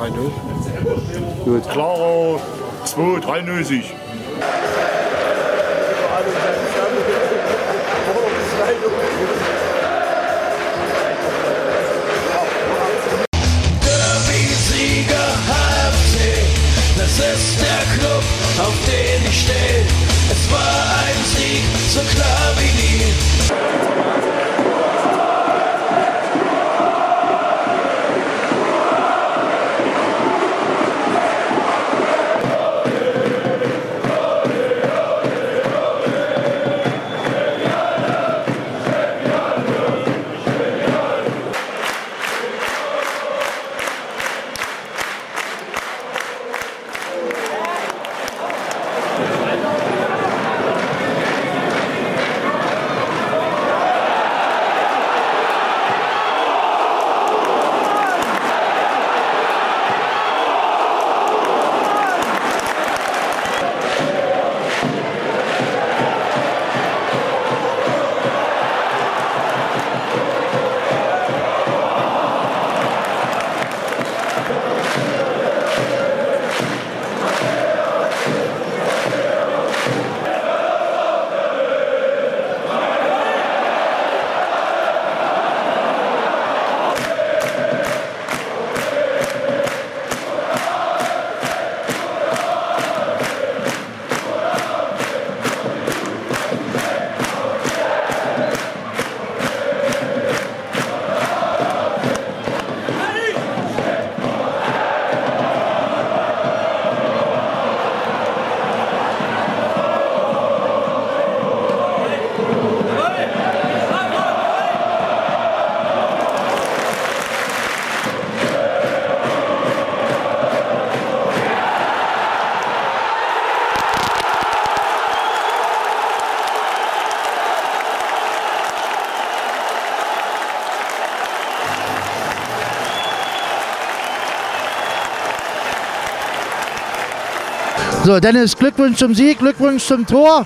3-0. Gut. Klarer 2-3-0 Sieg. Derby-Sieger HFC, das ist der Club, auf den ich stehe. Es war ein Sieg, so klar wie nie. So, Dennis, Glückwunsch zum Sieg, Glückwunsch zum Tor.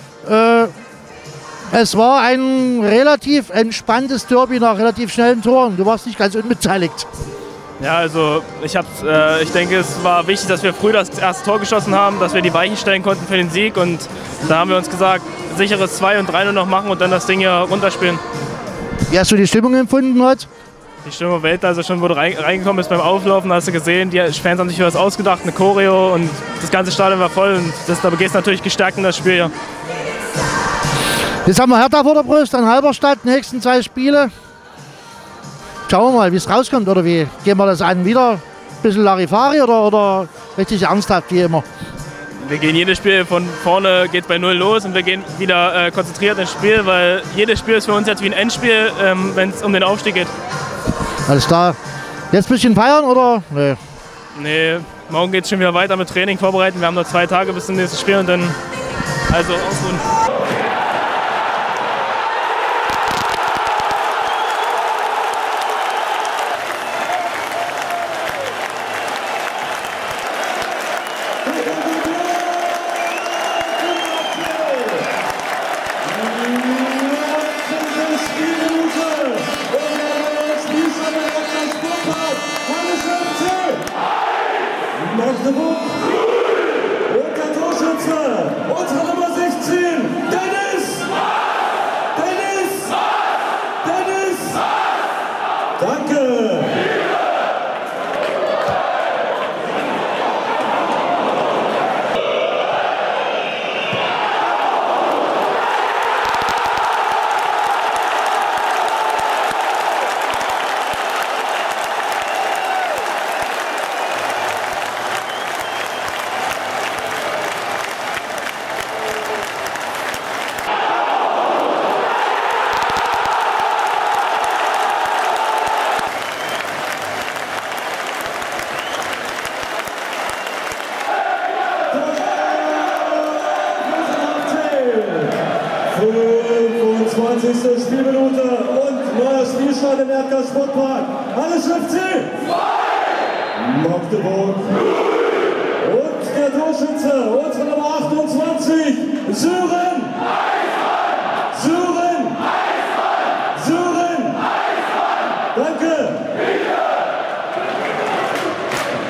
Es war ein relativ entspanntes Derby nach relativ schnellen Toren. Du warst nicht ganz unbeteiligt. Ja, also ich denke, es war wichtig, dass wir früh das erste Tor geschossen haben, dass wir die Weichen stellen konnten für den Sieg. Und da haben wir uns gesagt, sicheres 2 und 3 nur noch machen und dann das Ding hier runterspielen. Wie hast du die Stimmung empfunden heute? Die Stimmung Welt, also schon wo du reingekommen bist beim Auflaufen, hast du gesehen, die Fans haben sich für was ausgedacht, eine Choreo und das ganze Stadion war voll und da gehst du natürlich gestärkt in das Spiel hier. Jetzt haben wir Hertha vor der Brust, an Halberstadt, die nächsten 2 Spiele. Schauen wir mal, wie es rauskommt oder wie gehen wir das an? Wieder ein bisschen Larifari oder richtig ernsthaft wie immer? Wir gehen jedes Spiel von vorne, geht bei 0 los und wir gehen wieder konzentriert ins Spiel, weil jedes Spiel ist für uns jetzt wie ein Endspiel, wenn es um den Aufstieg geht. Alles klar. Jetzt ein bisschen feiern oder? Nee. Nee, morgen geht es schon wieder weiter mit Training vorbereiten. Wir haben noch 2 Tage bis zum nächsten Spiel und dann also ausruhen. Magdeburg und der Torschütze, unsere Nummer 16, Dennis! Dennis! Dennis! Danke! Spielminute und neuer Spielstand im Erdgas Sportpark. Alles FC! Magdeburg. Und der Torschütze, unsere Nummer 28, Sören! Sören! Sören! Danke!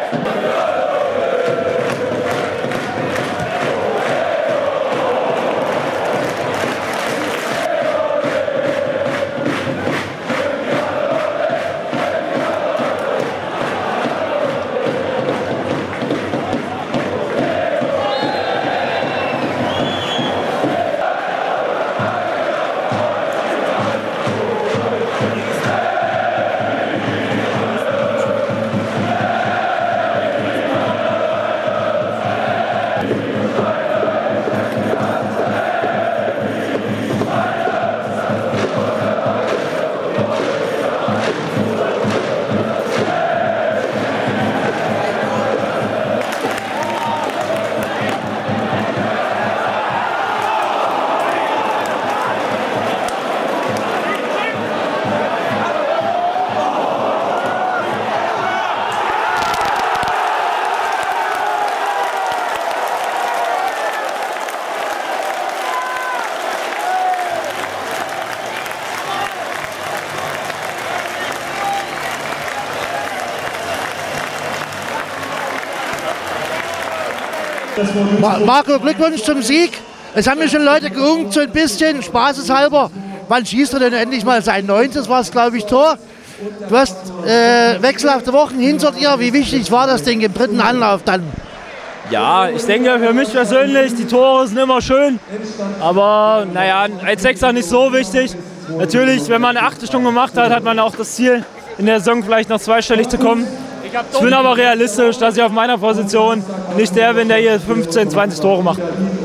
Marco, Glückwunsch zum Sieg. Es haben mir schon Leute geungt, so ein bisschen spaßeshalber. Wann schießt er denn endlich mal sein 9? Das war es, glaube ich, Tor. Du hast wechselhafte Wochen hinter dir. Wie wichtig war das Ding im dritten Anlauf dann? Ja, ich denke für mich persönlich, die Tore sind immer schön. Aber naja, als Sechser nicht so wichtig. Natürlich, wenn man eine 8. Stunde gemacht hat, hat man auch das Ziel, in der Saison vielleicht noch zweistellig zu kommen. Ich bin aber realistisch, dass ich auf meiner Position nicht der bin, der hier 15, 20 Tore macht.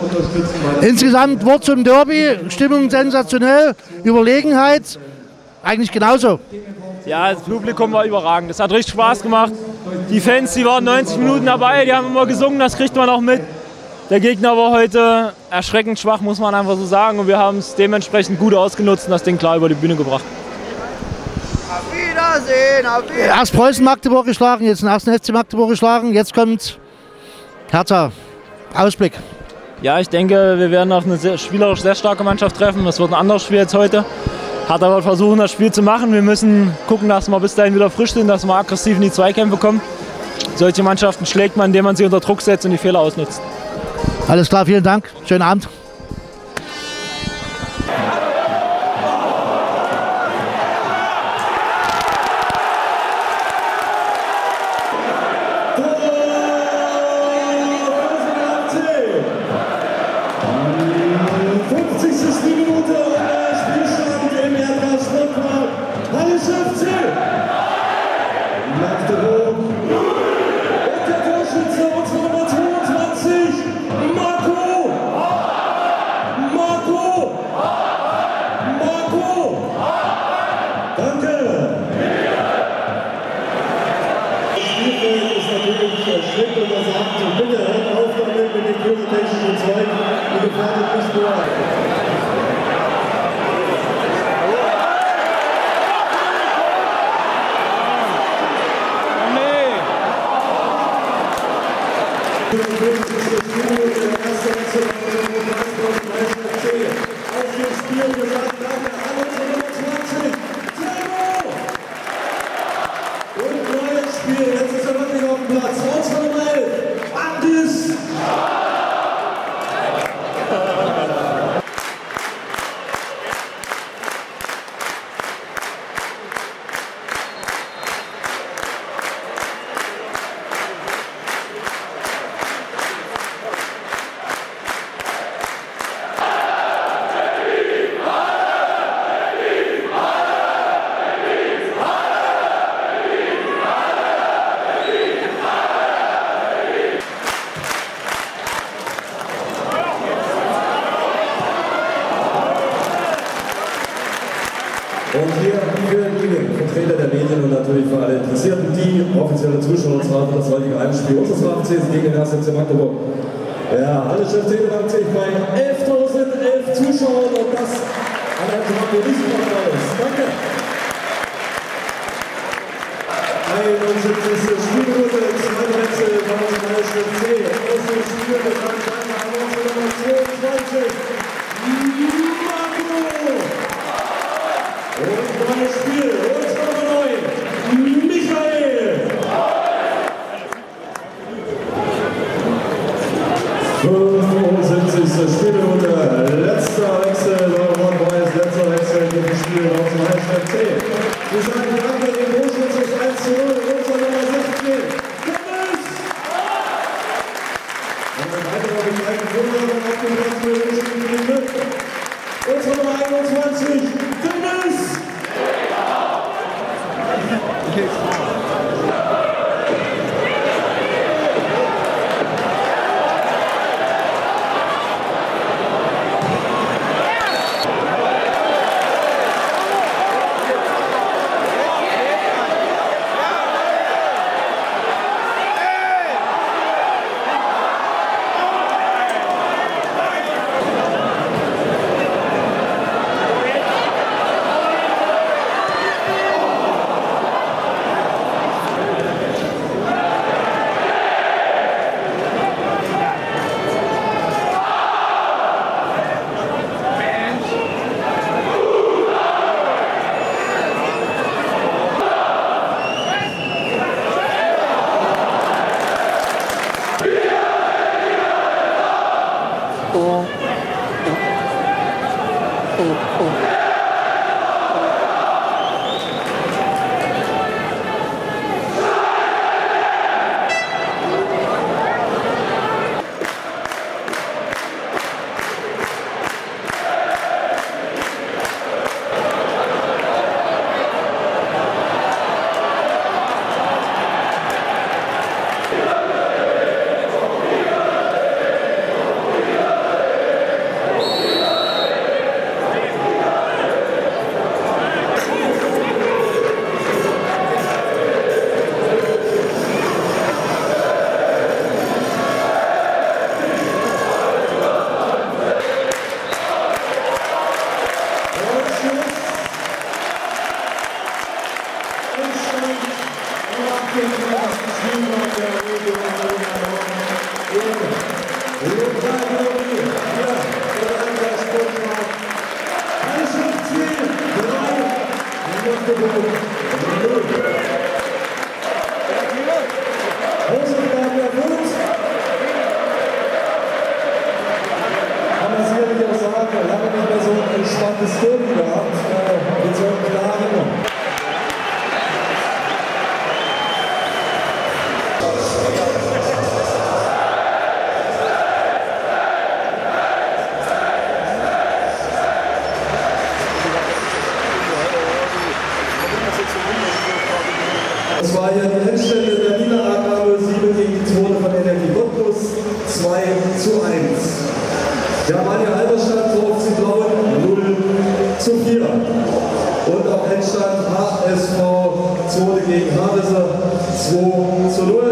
Insgesamt Wort zum Derby, Stimmung sensationell, Überlegenheit eigentlich genauso. Ja, das Publikum war überragend. Das hat richtig Spaß gemacht. Die Fans, die waren 90 Minuten dabei, die haben immer gesungen, das kriegt man auch mit. Der Gegner war heute erschreckend schwach, muss man einfach so sagen. Und wir haben es dementsprechend gut ausgenutzt und das Ding klar über die Bühne gebracht. Auf Wiedersehen, auf Wiedersehen. Erst Preußen Magdeburg geschlagen, jetzt den 1. FC Magdeburg geschlagen, jetzt kommt Hertha. Ausblick. Ja, ich denke, wir werden auf eine spielerisch sehr starke Mannschaft treffen. Das wird ein anderes Spiel als heute. Hertha wird versuchen, das Spiel zu machen. Wir müssen gucken, dass wir bis dahin wieder frisch sind, dass wir aggressiv in die Zweikämpfe kommen. Solche Mannschaften schlägt man, indem man sie unter Druck setzt und die Fehler ausnutzt. Alles klar, vielen Dank. Schönen Abend. Und hier für die Vertreter der Medien und natürlich für alle Interessierten, die offizielle Zuschauerschaft für das heutige Heimspiel unseres HFCs gegen den 1. FC Magdeburg. Ja, alle Chefs bedanken sich bei 11.011 Zuschauern und das an einem Magdeburg nicht ist. Danke. 71. Spielminute, 2. Wechsel, National C. Erstes Spiel mit einem Nummer 22. Und neues Spiel, und Nummer 9, Michael. 75. Spielminute, letzter Wechsel, Rot-Weiß, letzter Wechsel in diesem Spiel auf zum Halbzeit T. Wir sagen danke dem Torschütze 1:0, unser Nummer 16, Dennis! Und ein weiterer begleitender Vorlagen auf dem Platz für den Spiel unser Nummer 21, Dennis! Das war ja die Endstände der Berliner AK 07 gegen die Tore von Energie Cottbus 2:1. Ja, Manja Halberstadt auf die Blauen 0:4. Und auch Endstand HSV 2 gegen Havelse 2:0.